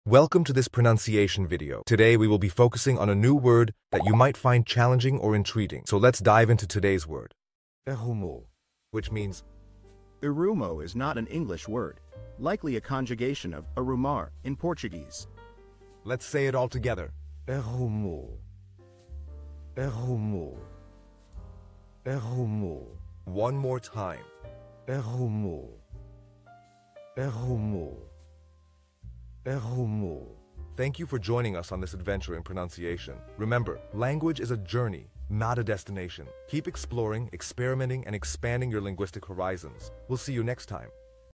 Welcome to this pronunciation video. Today we will be focusing on a new word that you might find challenging or intriguing. So let's dive into today's word. Arrumou, which means Arrumou is not an English word, likely a conjugation of arrumar in Portuguese. let's say it all together. Arrumou. Arrumou. Arrumou. One more time. Arrumou. Arrumou. Arrumou. Thank you for joining us on this adventure in pronunciation. Remember, language is a journey, not a destination. Keep exploring, experimenting, and expanding your linguistic horizons. We'll see you next time.